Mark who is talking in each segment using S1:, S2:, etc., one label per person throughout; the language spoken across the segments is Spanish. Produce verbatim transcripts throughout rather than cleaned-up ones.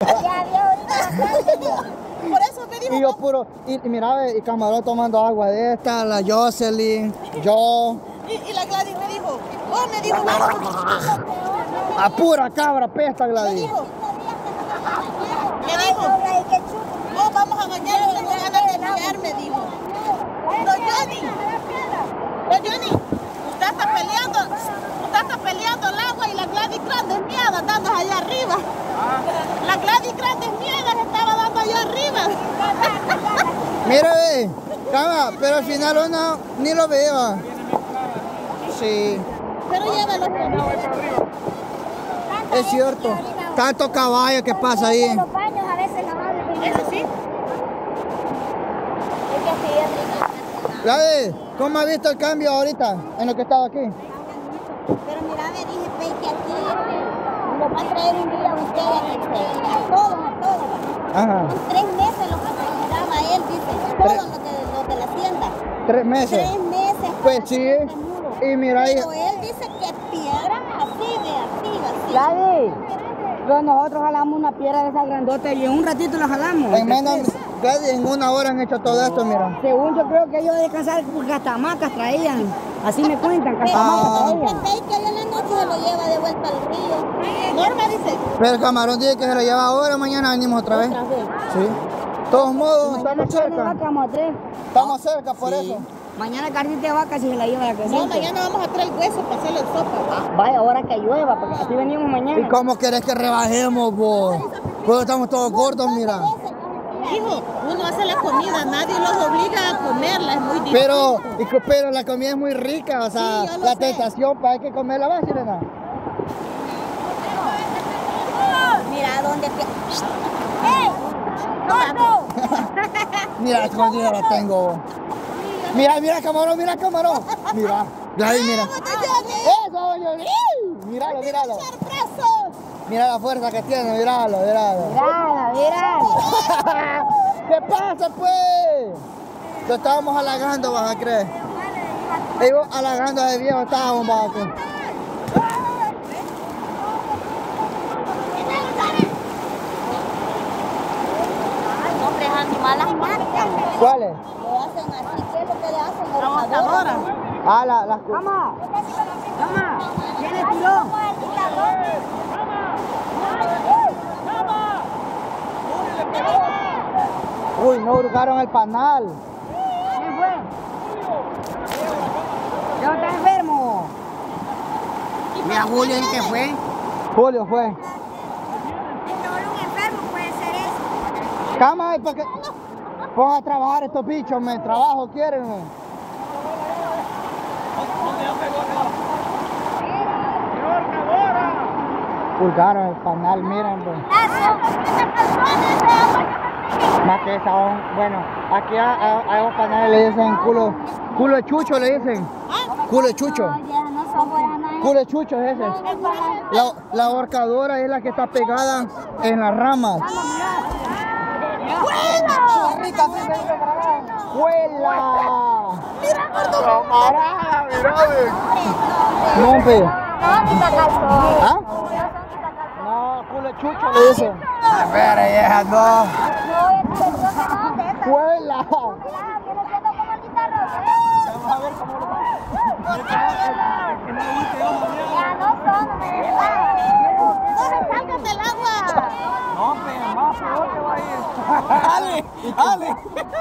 S1: Ya vio ahorita.
S2: Por eso me dijo.
S3: Y yo puro, y, y mira, y Camarón tomando agua de esta, la Jocelyn, yo.
S2: Y, y la Gladys me dijo, oh, me dijo,
S3: A pura cabra pesta,
S2: me
S3: Gladys.
S2: dijo, me dijo, oh, vamos a bañarnos, tengo ganas de bañar, me dijo. Don Johnny, Don Johnny, usted está peleando, usted está peleando el agua y la Gladys Grandes miedas dando allá arriba. La Gladys Grandes miedas estaba dando allá arriba.
S3: Mire, cama, pero al final uno ni lo veo. Sí.
S2: Pero llévalo.
S3: Es cierto. Tanto caballo que pasa ahí.
S1: Los baños a veces lavables.
S2: Eso sí.
S1: Es que sí, es rico.
S3: Gladys, ¿cómo ha visto el cambio ahorita en lo que he estado aquí?
S1: Pero mira, me dije, Pei, que aquí este, lo va a traer un día a ustedes, este, a todos, a todos.
S3: Ajá.
S1: En tres meses lo que necesitaba él, dice, todos los de, los de la hacienda.
S3: Tres meses.
S1: Tres meses.
S3: Pues
S1: para
S3: sí.
S1: hacer este muro.
S3: Y mira ahí.
S1: Pero él dice que piedra así, de así, así.
S4: Gladys, pues nosotros jalamos una piedra de esa grandota y en un ratito la jalamos.
S3: En menos, Gladys, en una hora han hecho todo esto, mira.
S4: Según yo creo que ellos de casar castamacas traían. Así me cuentan, castamacas
S3: Ah.
S4: traían.
S1: Pei, que hoy en la noche se lo lleva de vuelta al río.
S2: Norma dice,
S3: Pero el Camarón dice que se lo lleva ahora, mañana venimos otra vez.
S1: Otra vez.
S3: Sí. De todos modos,
S4: Mañana
S3: estamos
S4: carne de
S3: cerca.
S4: vaca vamos a traer.
S3: Estamos cerca, por eso.
S4: Mañana carnita de vaca si se la lleva a la
S2: no,
S4: creciente.
S2: mañana vamos a traer el hueso para hacerle sopa.
S4: Vaya, ahora que llueva, porque así venimos mañana.
S3: ¿Y cómo querés que rebajemos, vos? Pues estamos todos gordos, mira.
S2: Hijo, uno hace la comida, nadie los obliga a comerla, es muy difícil.
S3: Pero, y co- pero la comida es muy rica, o sea,
S2: Sí, yo lo
S3: la
S2: sé.
S3: tentación, pues hay que comerla, ¿va, Sirena?
S1: Mira, ¿dónde te... ¡Ey! ¡Gordo!
S3: Mira, escondida la tengo. Mira, mira, Camarón, mira, Camarón. Mira, Gladys, mira. Eso, yo, míralo, míralo. Mira la fuerza que tiene, míralo, míralo.
S4: Mira, mira.
S3: ¿Qué pasa, pues? Lo estábamos halagando, vas a creer. Ellos halagando a ese viejo estábamos, vas a creer.
S1: Ay, hombre, es animales marcas.
S3: ¿Cuáles?
S1: Lo hacen así, ¿qué es lo que le hacen?
S2: La botadora.
S3: Ah, la, las cu-
S4: Cama, cama, tiene tirón.
S3: Uy, no hurgaron el panal.
S4: ¿Quién fue? ¿Ya no está enfermo? Mira, Julio, ¿el que fue?
S3: Julio fue.
S1: Solo un enfermo puede ser eso.
S3: Cama, ¿para qué? Pongan a trabajar estos bichos, me trabajo quieren. Me. Hurgaron el panal, miren, pues. Más que esa, bueno, aquí a, a, a esos panales le dicen culo, culo de chucho le dicen. Culo de chucho.
S1: No, ya no son buenas.
S3: Culo de chucho es ese. La, la ahorcadora es la que está pegada en las ramas. ¡Huela!
S1: Mira, gordo.
S3: ¡Camarada, mira! No, pe.
S1: No, quita calzón.
S3: ¿Ah? No, culo de chucho le dicen. A ver, ella no.
S1: No, es que yo no, de esa.
S3: ¡Huela!
S1: Mira, viene siendo como el guitarro.
S3: Vamos a ver cómo lo
S1: Ya no son, no me despagan. No me salgan del agua.
S3: No, pe, más peor que va a ir. ¡Ale! ¡Ale!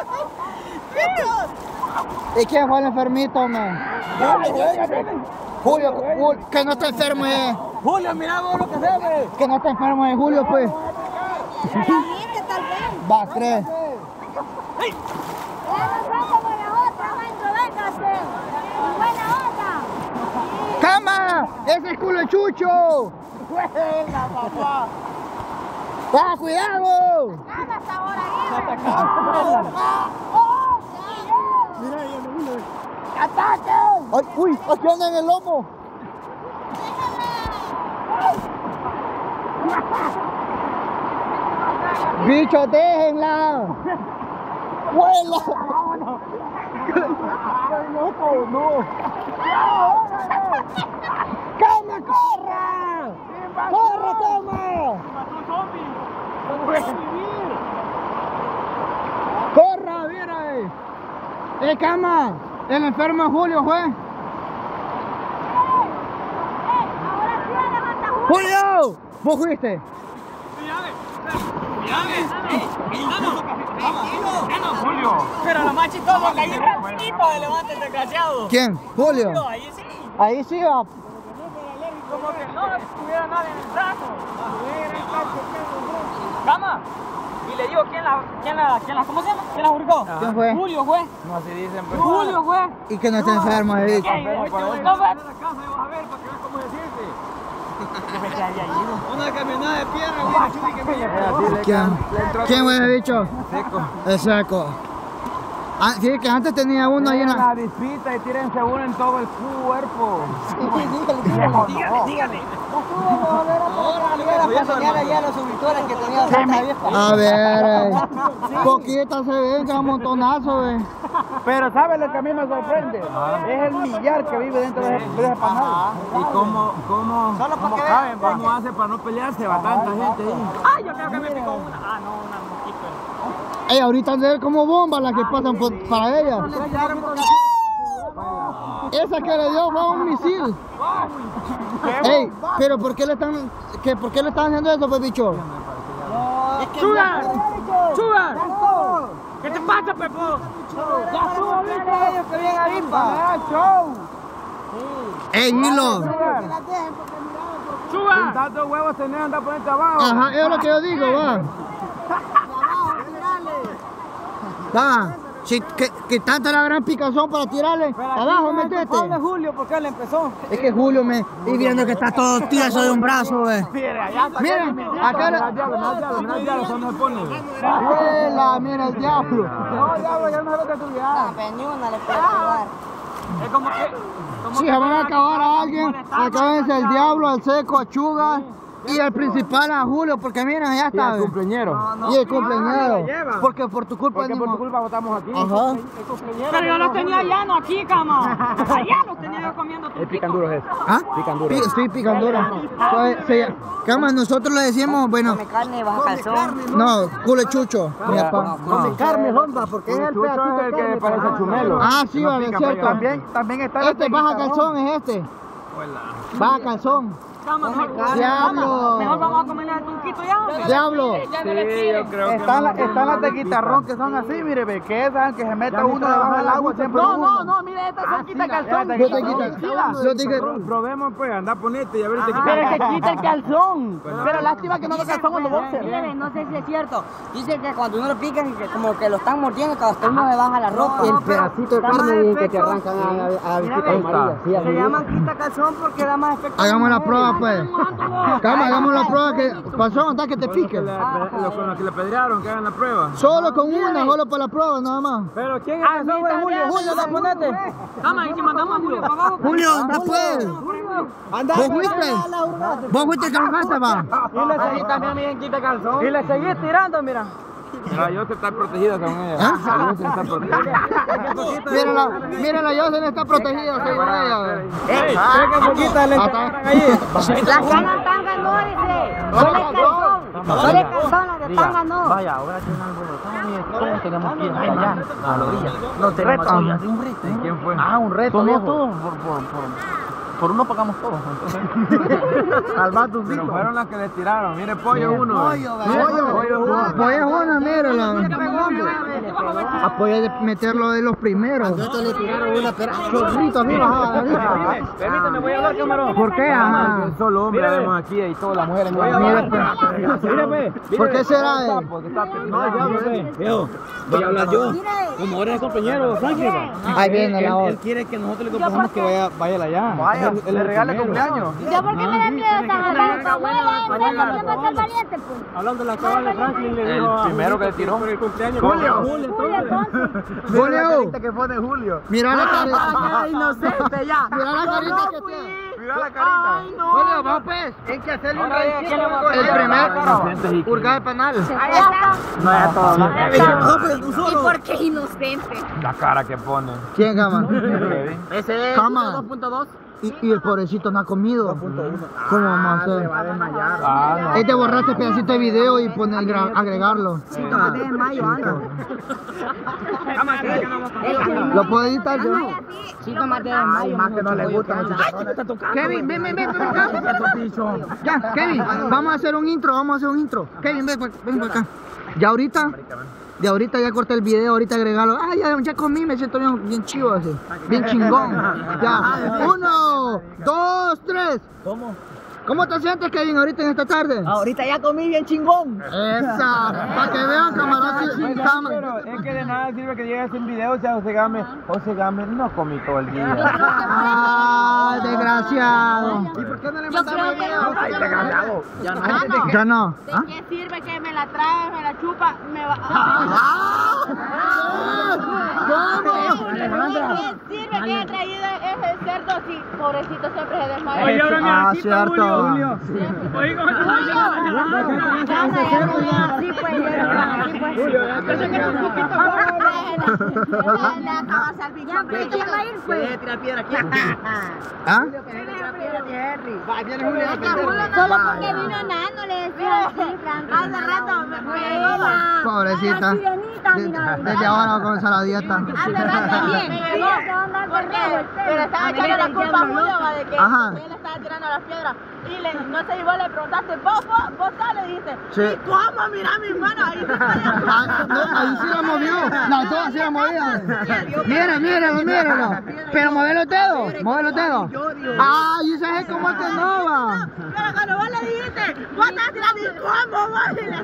S3: ¿Y quién fue el enfermito, man? Julio, Julio, que no está enfermo es.
S4: Julio, mira vos lo que se ve.
S3: Que no está enfermo es Julio, pues.
S1: La gente tal vez.
S3: Va a creer.
S1: Ya nos vamos con la otra, maestro, véngase. Buena onda.
S3: ¡Cama! ¡Ese es culo de chucho!
S4: ¡Juega, papá!
S3: ¡Va, cuidado!
S1: Nada hasta ahora, ¿eh?
S3: Mira, ya me vino. ¡Ataque! Ay, ¡Uy! ¡Aquí anda en el lomo! ¡Bicho, déjenla! ¡Vuela! ¡Loco, no! ¡Cama, corra! ¡Corre, cama! ¡Eh, cama! El enfermo es Julio, fue. ¡Julio! ¿Vos fuiste?
S5: Julio.
S6: Pero lo más chistoso que ahí rapidito se levanta el desgraciado.
S3: ¿Quién? Julio.
S6: Ahí sí.
S3: Ahí sí va.
S6: Como que no tuviera nada en el brazo. Cama. Y le digo, ¿quién la, quién la, quién la, cómo se llama? ¿Quién la hurgó?
S3: ¿Quién fue?
S6: Julio fue.
S5: No así dicen, pues.
S6: Julio fue.
S3: Y que no está enfermo, he dicho.
S6: ¿Qué? No fue.
S5: En la casa vas a ver para que veas cómo decirte. Una caminada de piedra, güey, que me
S3: ¿Quién? ¿Quién fue el bicho?
S5: Seco.
S3: El seco. Ah, sí, que antes tenía uno ahí en la...
S5: La dispita y tírense uno en todo el cuerpo.
S6: Dígale, dígale.
S4: Voy a enseñar allá a los suscriptores que tenía esa vieja.
S3: A ver, eh. Poquita se ven, que montonazo, eh.
S5: Pero ¿sabes lo que a mí me sorprende? Es el millar que vive dentro de ese panal. ¿Y cómo, cómo, cómo caben? ¿Cómo hace para no pelearse? Va tanta gente ahí.
S6: Ah, yo creo que me picó una. Ah, no, una mosquito.
S3: Ey, ahorita han de ver como bombas las que pasan por, para ella. Esa que le dio fue un misil. Ey, pero ¿por qué le están, que, ¿por qué le están haciendo eso, pues, bicho?
S6: ¡Sugar! ¡Sugar! ¿Qué te pasa, Pepo?
S4: Ya subo, viste ellos que vienen a Limpa.
S3: Ey, Hilo.
S6: ¡Sugar!
S5: Tantos huevos tenés, anda a ponerte abajo.
S3: Ajá, es lo que yo digo, va. Va. Si, que, que tanta la gran picazón para tirarle, abajo metete.
S4: Pablo Julio, porque él empezó.
S3: Es que Julio me... Y viendo que está todo tieso de un brazo, ve. Miren, acá...
S5: Mira el diablo, mira el diablo, mira el diablo, eso no se pone.
S3: Mira, mira el diablo.
S5: No, diablo, ya no es lo que tú ya.
S4: Peñuna le puede jugar.
S6: Es como que... como
S3: Si
S6: que
S3: se van a
S6: fuera
S3: acabar a
S6: como
S3: alguien,
S6: molestar,
S3: acábense el diablo, al seco, a Chuga. Y el principal a Julio, porque miren, ya está. ve.
S5: Cumpleañero.
S3: Y el cumpleañero.
S5: lleva.
S3: Porque por tu culpa...
S5: Porque
S3: ni
S5: por tu
S3: mo-
S5: culpa votamos aquí.
S3: Ajá.
S6: Pero yo los tenía llano aquí, cama. Allá los tenía yo comiendo tu
S5: El picanduro es.
S3: ¿Ah?
S5: Picanduro.
S3: Pi- Sí, picandura. Se- se- Cama, nosotros le decimos, bueno,
S4: Come carne y baja calzón.
S3: no, culechucho. Mi papá.
S5: Come carne, Honda, porque es el pedacito es el que parece chumelo.
S3: Ah, sí, vale, es cierto.
S5: También, también está
S3: Este baja calzón es este. Baja calzón.
S6: Cama, mejor,
S3: Diablo.
S6: mejor vamos a comerle el tunquito ya. hombre.
S3: Diablo.
S6: Ya no le pide.
S5: Están, la- están las de guitarrón que son así, mire, ve, que esas que se meta uno debajo del agua siempre.
S6: No, no, no, mire, esta son quita calzón.
S3: Yo te quito. Yo te quito.
S5: Probemos pues, anda ponete y a ver si te
S4: Pero
S5: quita.
S4: es que quita el calzón. Pero lástima que no lo calzón en los boxers.
S1: Mire, no sé si es cierto.
S4: Dicen que cuando uno lo pica, que como que lo están mordiendo, que hasta uno se baja la ropa.
S3: El pedacito de carne que te arrancan a, a visitar amarilla. Sí, así.
S4: Se llaman quita calzón porque da más efecto.
S3: Hagamos la prueba, pues. Cama, hagamos la prueba que pasó hasta que te pique.
S5: Los con los que le pedrearon, que hagan la prueba.
S3: Solo con una, solo para la prueba, nada más.
S5: Pero ¿quién empezó fue Julio? Julio, da ponete.
S6: Cama, y si mandamos a Julio para abajo.
S3: Julio, anda pues.
S5: Anda.
S3: ¿Vos fuiste? ¿Vos fuiste que arrancaste, va?
S5: Y le seguí también, miren, quita calzón.
S4: Y le seguí tirando, mira.
S5: La Yosef está protegida con ella.
S3: ¿Ah?
S5: La Yosef está protegida.
S3: Mírala, mírala, Yosen está protegida, según ella.
S5: ¡Ey! ¡Qué poquita le
S3: Acá.
S5: ahí!
S1: Las canas tanga no, dice. Solo es calzón. Solo es calzón, las de tanga no.
S6: Vaya, ahora tiene algo. ¿Cómo tenemos que ir allá? A la orilla. No tenemos que ir. Un reto.
S5: ¿Quién fue?
S6: Ah, un reto. Somos todos. Por, por, por, por uno pagamos todos.
S3: Al vato,
S5: Pero fueron las que le tiraron. Mire, pollo uno.
S3: Pollo, pollo, pollo, una, mírala. Apoya de meterlo de los primeros. Esto le tiraron una chorrito arriba.
S5: Permíteme, voy a hablar, camarón.
S3: ¿Por qué? Ajá.
S5: Solo hombre vemos aquí y todas las mujeres.
S3: Mire, ¿por qué será él?
S5: No, ya, bebé. Veo, voy a hablar yo. Como eres el compañero, Franklin.
S3: Ahí viene la
S5: Él quiere que nosotros le compremos que vaya, vaya allá. Vaya, le regale cumpleaños.
S1: ¿Yo por qué me da miedo esta jalada? Abuela, ella no ser valiente, pues.
S5: Hablando de la cabal de Franklin, le dijo el primero que le tiró por el cumpleaños.
S3: Julio.
S1: Julio, entonces.
S3: Julio,
S5: que pone Julio.
S3: mira la carita.
S4: Inocente ya.
S3: Mira la carita que tiene.
S5: Mira la carita.
S3: Julio, vamos pues. Hay que hacerle un reto. El
S5: Inocente,
S3: primer purga de penal.
S1: Allá está.
S5: No, ya todo.
S1: ¿Y por qué inocente?
S5: La cara que pone.
S3: ¿Quién, Cama?
S4: Ese es
S3: Cama.
S4: dos punto dos.
S3: Y, y el pobrecito no ha comido. ¿Cómo vamos a hacer?
S5: Se va a desmayar.
S3: Ah, no. Es de borrar este pedacito de video y poner, agregarlo.
S4: Sí, tomate de mayo, anda.
S3: ¿Lo puedo editar yo?
S4: Sí, tomate de mayo.
S5: Más que no le gusta.
S3: Kevin, ven, ven, ven, ven acá. Ya, Kevin, vamos a hacer un intro, vamos a hacer un intro. Kevin, ven, ven por acá. Ya ahorita, de ahorita ya corté el video, ahorita agregarlo. Ah, ya, ya comí, me siento bien, bien chivo así. Bien chingón. Ya, uno, dos, tres.
S5: ¿Cómo?
S3: ¿Cómo te sientes, Kevin, ahorita en esta tarde?
S4: Ahorita ya comí bien chingón.
S3: Esa, para que vean, camarones.
S5: Pero es que de nada sirve que llegues un video, o sea, José Game, José Game no comí todo el día.
S3: Ah, desgraciado.
S5: ¿Y por qué no le
S1: Yo creo que no.
S5: Ay, desgraciado. Ya no.
S3: Ya no.
S2: ¿De qué sirve que me la trae, me la chupa, me va...
S3: ¿Cómo?
S2: ¿De qué sirve que haya traído ese cerdo si pobrecito siempre se desmaya?
S3: Ah, cierto.
S2: Sí, pues,
S3: ¿Ah?
S1: Solo porque vino nano le decía así, Franco.
S2: Hace rato me fui a
S3: Pobrecita. Desde ahora va a comenzar la dieta.
S2: Hace rato bien. Me llegó. ¿Por qué? Pero estaba echando la culpa a Julio va, de que
S3: Ajá.
S2: él estaba tirando las piedras. Y le, no sé, y vos le preguntaste, vos, vos, vos sale, dijiste.
S3: Sí.
S2: ¿Y cómo? Mira mi mano, ahí se
S3: Ah, no, ahí sí la movió. Las dos sí la movían. Mira, míralo, míralo. Pero mueve los dedos, mueve los dedos. Ah, y ese es como que no va.
S2: Pero cuando vos le dijiste, vos estás tirando, ¿y cómo? Vos y le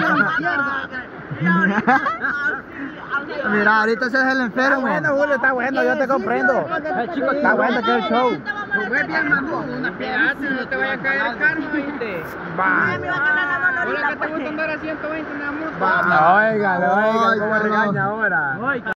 S2: y ahorita,
S3: Mira, ahorita ese es el enfermo.
S5: Está bueno, Julio, está bueno, yo te comprendo. Está bueno que es el show.
S6: Pues bien, Manu, una piedad, no te vaya a caer el carro, ¿viste?
S5: Va.
S2: me va a quebrar la mano
S6: Hola,
S2: ahorita,
S6: que te
S2: pues.
S6: gusta andar a ciento veinte en la moto.
S5: Oiga, oiga, cómo regaña ahora.